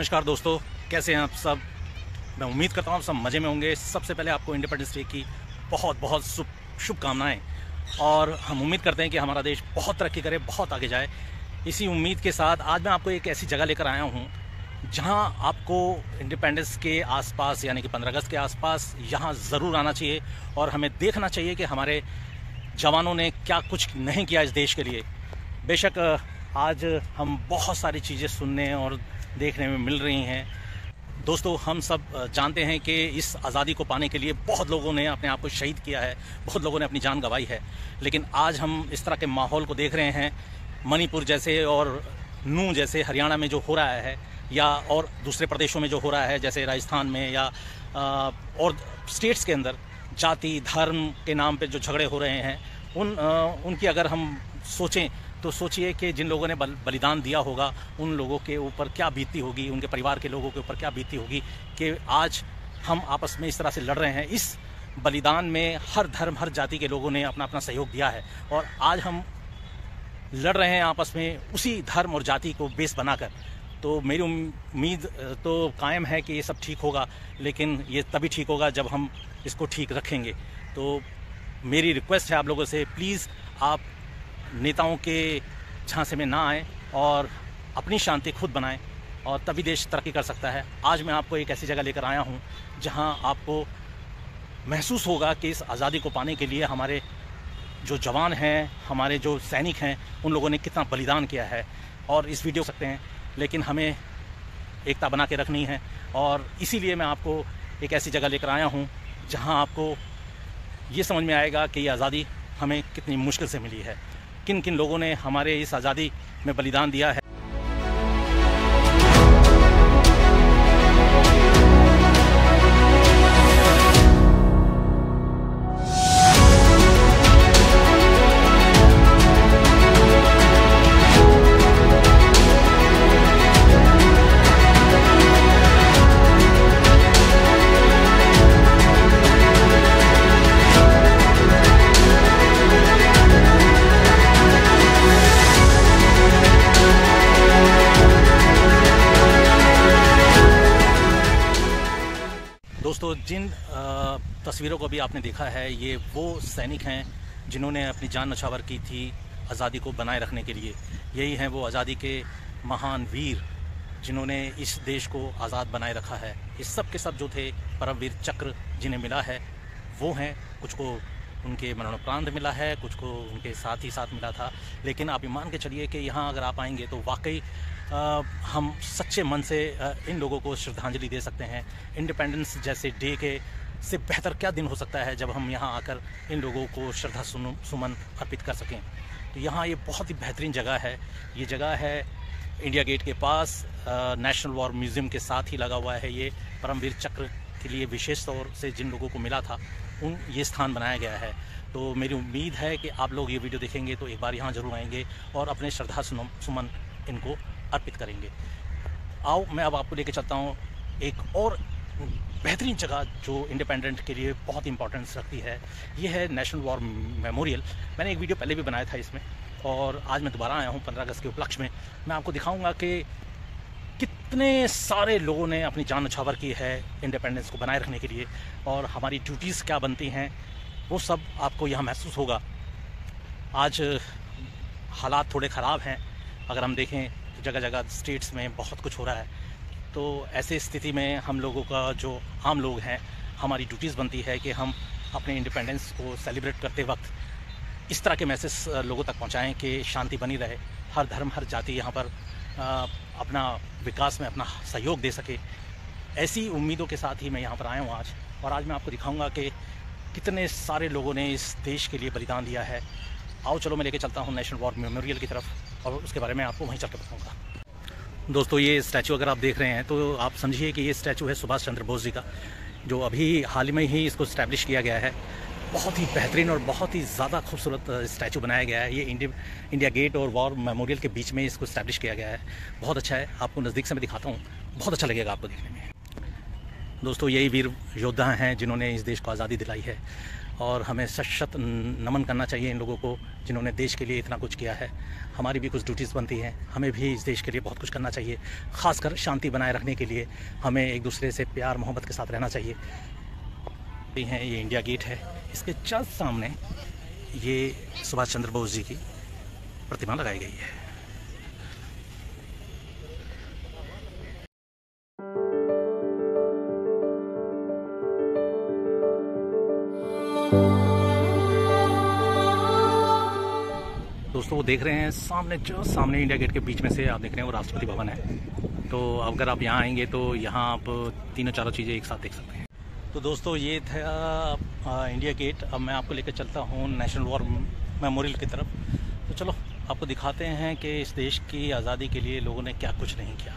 नमस्कार दोस्तों, कैसे हैं आप सब। मैं उम्मीद करता हूँ आप सब मज़े में होंगे। सबसे पहले आपको इंडिपेंडेंस डे की बहुत बहुत शुभकामनाएं और हम उम्मीद करते हैं कि हमारा देश बहुत तरक्की करे, बहुत आगे जाए। इसी उम्मीद के साथ आज मैं आपको एक ऐसी जगह लेकर आया हूँ जहाँ आपको इंडिपेंडेंस के आसपास यानी कि 15 अगस्त के आसपास यहाँ ज़रूर आना चाहिए और हमें देखना चाहिए कि हमारे जवानों ने क्या कुछ नहीं किया इस देश के लिए। बेशक आज हम बहुत सारी चीज़ें सुनने और देखने में मिल रही हैं। दोस्तों, हम सब जानते हैं कि इस आज़ादी को पाने के लिए बहुत लोगों ने अपने आप को शहीद किया है, बहुत लोगों ने अपनी जान गंवाई है। लेकिन आज हम इस तरह के माहौल को देख रहे हैं मणिपुर जैसे और नू जैसे हरियाणा में जो हो रहा है या और दूसरे प्रदेशों में जो हो रहा है जैसे राजस्थान में या और स्टेट्स के अंदर जाति धर्म के नाम पे जो झगड़े हो रहे हैं उनकी अगर हम सोचें तो सोचिए कि जिन लोगों ने बलिदान दिया होगा उन लोगों के ऊपर क्या बीतती होगी, उनके परिवार के लोगों के ऊपर क्या बीतती होगी कि आज हम आपस में इस तरह से लड़ रहे हैं। इस बलिदान में हर धर्म हर जाति के लोगों ने अपना अपना सहयोग दिया है और आज हम लड़ रहे हैं आपस में उसी धर्म और जाति को बेस बनाकर। तो मेरी उम्मीद तो कायम है कि ये सब ठीक होगा, लेकिन ये तभी ठीक होगा जब हम इसको ठीक रखेंगे। तो मेरी रिक्वेस्ट है आप लोगों से, प्लीज़ आप नेताओं के झांसे में ना आए और अपनी शांति खुद बनाएं और तभी देश तरक्की कर सकता है। आज मैं आपको एक ऐसी जगह लेकर आया हूं जहां आपको महसूस होगा कि इस आज़ादी को पाने के लिए हमारे जो जवान हैं, हमारे जो सैनिक हैं, उन लोगों ने कितना बलिदान किया है। और इस वीडियो सकते हैं, लेकिन हमें एकता बना के रखनी है और इसीलिए मैं आपको एक ऐसी जगह लेकर आया हूँ जहाँ आपको ये समझ में आएगा कि ये आज़ादी हमें कितनी मुश्किल से मिली है, किन किन लोगों ने हमारे इस आज़ादी में बलिदान दिया है। दोस्तों, जिन तस्वीरों को भी आपने देखा है ये वो सैनिक हैं जिन्होंने अपनी जान न्यौछावर की थी आज़ादी को बनाए रखने के लिए। यही हैं वो आज़ादी के महान वीर जिन्होंने इस देश को आज़ाद बनाए रखा है। इस सब के सब जो थे परमवीर चक्र जिन्हें मिला है वो हैं। कुछ को उनके मरणोपरांत मिला है, कुछ को उनके साथ ही साथ मिला था। लेकिन आप ये मान के चलिए कि यहाँ अगर आप आएंगे तो वाकई हम सच्चे मन से इन लोगों को श्रद्धांजलि दे सकते हैं। इंडिपेंडेंस जैसे डे के से बेहतर क्या दिन हो सकता है जब हम यहाँ आकर इन लोगों को श्रद्धा सुमन अर्पित कर सकें। तो यहाँ ये बहुत ही बेहतरीन जगह है। ये जगह है इंडिया गेट के पास, नेशनल वॉर म्यूज़ियम के साथ ही लगा हुआ है। ये परमवीर चक्र के लिए विशेष तौर से जिन लोगों को मिला था ये स्थान बनाया गया है। तो मेरी उम्मीद है कि आप लोग ये वीडियो देखेंगे तो एक बार यहाँ ज़रूर आएंगे और अपने श्रद्धा सुमन इनको अर्पित करेंगे। आओ मैं अब आपको लेके चलता हूँ एक और बेहतरीन जगह जो इंडिपेंडेंट के लिए बहुत इंपॉर्टेंस रखती है। ये है नेशनल वॉर मेमोरियल। मैंने एक वीडियो पहले भी बनाया था इसमें और आज मैं दोबारा आया हूँ 15 अगस्त के उपलक्ष्य में। मैं आपको दिखाऊंगा कि कितने सारे लोगों ने अपनी जान न्यौछावर की है इंडिपेंडेंस को बनाए रखने के लिए और हमारी ड्यूटीज़ क्या बनती हैं वो सब आपको यहाँ महसूस होगा। आज हालात थोड़े ख़राब हैं, अगर हम देखें तो जगह जगह स्टेट्स में बहुत कुछ हो रहा है। तो ऐसी स्थिति में हम लोगों का जो आम लोग हैं, हमारी ड्यूटीज़ बनती है कि हम अपने इंडिपेंडेंस को सेलिब्रेट करते वक्त इस तरह के मैसेज लोगों तक पहुंचाएं कि शांति बनी रहे, हर धर्म हर जाति यहाँ पर अपना विकास में अपना सहयोग दे सके। ऐसी उम्मीदों के साथ ही मैं यहाँ पर आया हूँ आज। और आज मैं आपको दिखाऊंगा कि कितने सारे लोगों ने इस देश के लिए बलिदान दिया है। आओ चलो मैं लेके चलता हूँ नेशनल वॉर मेमोरियल की तरफ और उसके बारे में आपको वहीं चल कर बताऊँगा। दोस्तों, ये स्टैचू अगर आप देख रहे हैं तो आप समझिए कि ये स्टैचू है सुभाष चंद्र बोस जी का, जो अभी हाल में ही इसको इस्टेब्लिश किया गया है। बहुत ही बेहतरीन और बहुत ही ज़्यादा खूबसूरत स्टैचू बनाया गया है। ये इंडिया गेट और वॉर मेमोरियल के बीच में इसको इस्टेब्लिश किया गया है। बहुत अच्छा है, आपको नज़दीक से मैं दिखाता हूँ, बहुत अच्छा लगेगा आपको देखने में। दोस्तों यही वीर योद्धा हैं जिन्होंने इस देश को आज़ादी दिलाई है और हमें सशक्त नमन करना चाहिए इन लोगों को जिन्होंने देश के लिए इतना कुछ किया है। हमारी भी कुछ ड्यूटीज़ बनती हैं, हमें भी इस देश के लिए बहुत कुछ करना चाहिए। ख़ासकर शांति बनाए रखने के लिए हमें एक दूसरे से प्यार मोहब्बत के साथ रहना चाहिए। ये इंडिया गेट है, इसके जस्ट सामने ये सुभाष चंद्र बोस जी की प्रतिमा लगाई गई है। दोस्तों वो देख रहे हैं सामने, जो सामने इंडिया गेट के बीच में से आप देख रहे हैं वो राष्ट्रपति भवन है। तो अगर आप यहाँ आएंगे तो यहाँ आप तीनों चारों चीज़ें एक साथ देख सकते हैं। तो दोस्तों ये था इंडिया गेट। अब मैं आपको लेकर चलता हूँ नेशनल वॉर मेमोरियल की तरफ। तो चलो आपको दिखाते हैं कि इस देश की आज़ादी के लिए लोगों ने क्या कुछ नहीं किया।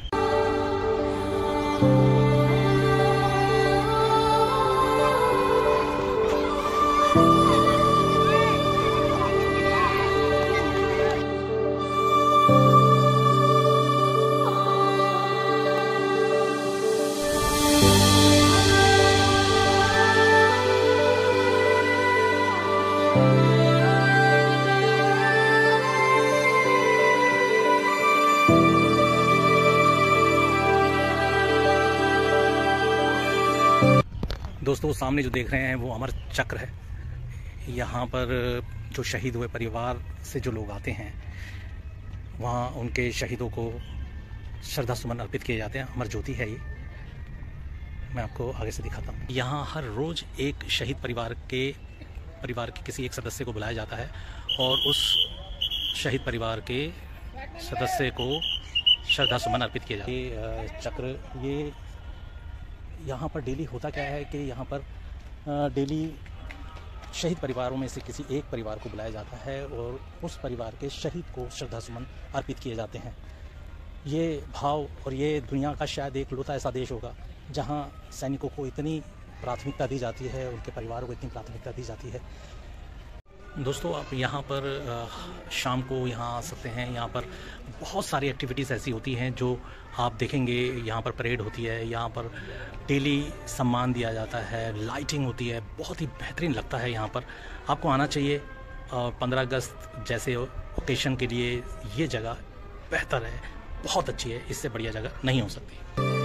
दोस्तों सामने जो देख रहे हैं वो अमर चक्र है। यहाँ पर जो शहीद हुए परिवार से जो लोग आते हैं वहाँ उनके शहीदों को श्रद्धा सुमन अर्पित किए जाते हैं। अमर ज्योति है ये, मैं आपको आगे से दिखाता हूँ। यहाँ हर रोज़ एक शहीद परिवार के किसी एक सदस्य को बुलाया जाता है और उस शहीद परिवार के सदस्य को श्रद्धा सुमन अर्पित किया जाता है। ये चक्र, ये यहाँ पर डेली होता क्या है कि यहाँ पर डेली शहीद परिवारों में से किसी एक परिवार को बुलाया जाता है और उस परिवार के शहीद को श्रद्धा सुमन अर्पित किए जाते हैं। ये भाव, और ये दुनिया का शायद एक लौता ऐसा देश होगा जहाँ सैनिकों को इतनी प्राथमिकता दी जाती है, उनके परिवारों को इतनी प्राथमिकता दी जाती है। दोस्तों आप यहाँ पर शाम को यहाँ आ सकते हैं। यहाँ पर बहुत सारी एक्टिविटीज़ ऐसी होती हैं जो आप देखेंगे। यहाँ पर परेड होती है, यहाँ पर डेली सम्मान दिया जाता है, लाइटिंग होती है, बहुत ही बेहतरीन लगता है। यहाँ पर आपको आना चाहिए। 15 अगस्त जैसे ओकेशन के लिए ये जगह बेहतर है, बहुत अच्छी है, इससे बढ़िया जगह नहीं हो सकती।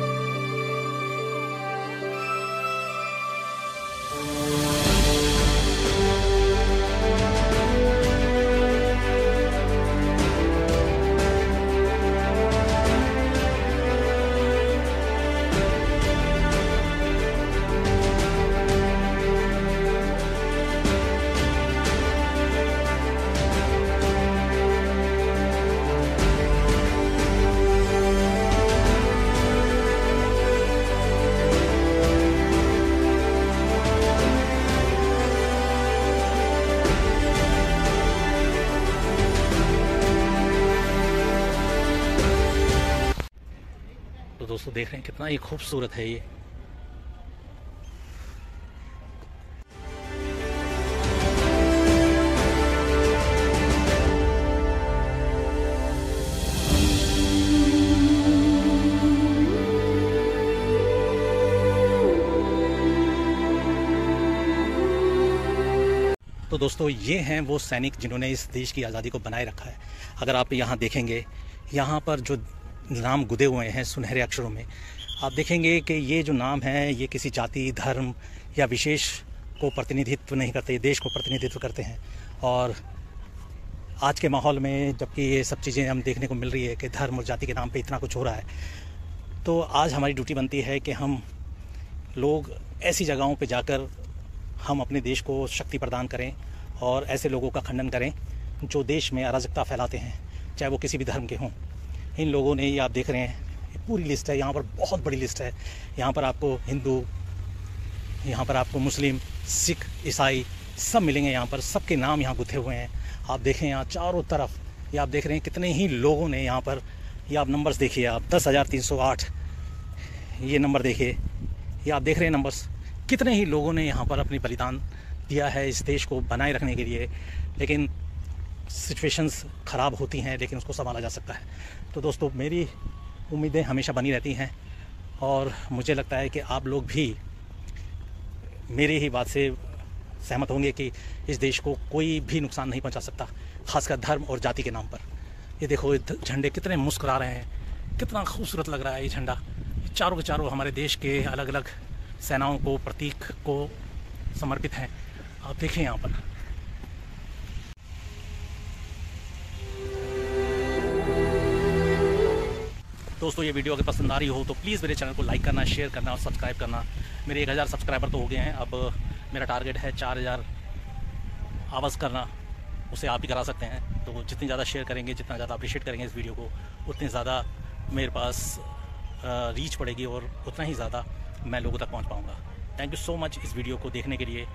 तो दोस्तों देख रहे हैं कितना ये खूबसूरत है ये। तो दोस्तों ये हैं वो सैनिक जिन्होंने इस देश की आज़ादी को बनाए रखा है। अगर आप यहाँ देखेंगे, यहाँ पर जो नाम गुदे हुए हैं सुनहरे अक्षरों में, आप देखेंगे कि ये जो नाम है ये किसी जाति, धर्म या विशेष को प्रतिनिधित्व नहीं करते, देश को प्रतिनिधित्व करते हैं। और आज के माहौल में जबकि ये सब चीज़ें हम देखने को मिल रही है कि धर्म और जाति के नाम पे इतना कुछ हो रहा है, तो आज हमारी ड्यूटी बनती है कि हम लोग ऐसी जगहों पे जाकर हम अपने देश को शक्ति प्रदान करें और ऐसे लोगों का खंडन करें जो देश में अराजकता फैलाते हैं, चाहे वो किसी भी धर्म के हों। इन लोगों ने, ये आप देख रहे हैं पूरी लिस्ट है, यहाँ पर बहुत बड़ी लिस्ट है। यहाँ पर आपको हिंदू, यहाँ पर आपको मुस्लिम, सिख, ईसाई सब मिलेंगे। यहाँ पर सबके नाम यहाँ गुथे हुए हैं। आप देखें यहाँ चारों तरफ, ये आप देख रहे हैं कितने ही लोगों ने यहाँ पर, ये आप नंबर्स देखिए, आप 10,308 ये नंबर देखिए, ये आप देख रहे हैं नंबर्स। कितने ही लोगों ने यहाँ पर अपनी बलिदान दिया है इस देश को बनाए रखने के लिए। लेकिन सिचुएशंस ख़राब होती हैं, लेकिन उसको संभाला जा सकता है। तो दोस्तों मेरी उम्मीदें हमेशा बनी रहती हैं और मुझे लगता है कि आप लोग भी मेरी ही बात से सहमत होंगे कि इस देश को कोई भी नुकसान नहीं पहुंचा सकता, खासकर धर्म और जाति के नाम पर। ये देखो झंडे कितने मुस्कुरा रहे हैं, कितना खूबसूरत लग रहा है ये झंडा। चारों के चारों हमारे देश के अलग अलग सेनाओं को, प्रतीक को समर्पित हैं। आप देखें यहाँ पर। दोस्तों, ये वीडियो अगर पसंद आ रही हो तो प्लीज़ मेरे चैनल को लाइक करना, शेयर करना और सब्सक्राइब करना। मेरे 1000 सब्सक्राइबर तो हो गए हैं, अब मेरा टारगेट है 4000 आवाज़ करना। उसे आप भी करा सकते हैं। तो जितनी ज़्यादा शेयर करेंगे, जितना ज़्यादा अप्रिशिएट करेंगे इस वीडियो को, उतनी ज़्यादा मेरे पास रीच पड़ेगी और उतना ही ज़्यादा मैं लोगों तक पहुंच पाऊंगा। थैंक यू सो मच इस वीडियो को देखने के लिए।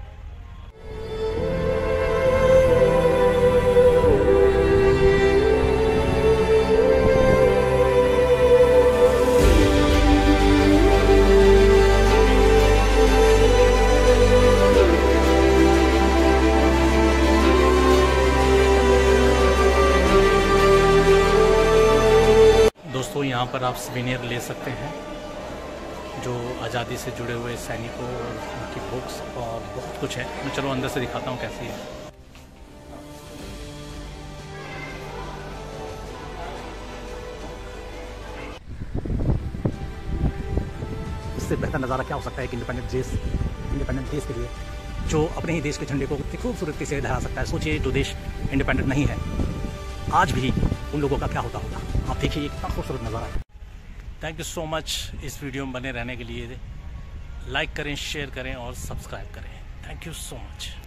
दोस्तों, यहाँ पर आप सुवेनियर ले सकते हैं जो आज़ादी से जुड़े हुए सैनिकों और उनकी बुक्स और बहुत कुछ है। मैं चलो अंदर से दिखाता हूँ कैसी है। इससे बेहतर नज़ारा क्या हो सकता है कि इंडिपेंडेंट देश के लिए जो अपने ही देश के झंडे को कितनी खूबसूरती से लहरा सकता है। सोचिए, जो देश इंडिपेंडेंट नहीं है आज भी उन लोगों का क्या होता होगा। आप देखिए कितना खूबसूरत नज़ारा है। थैंक यू सो मच इस वीडियो में बने रहने के लिए। लाइक करें, शेयर करें और सब्सक्राइब करें। Thank you so much.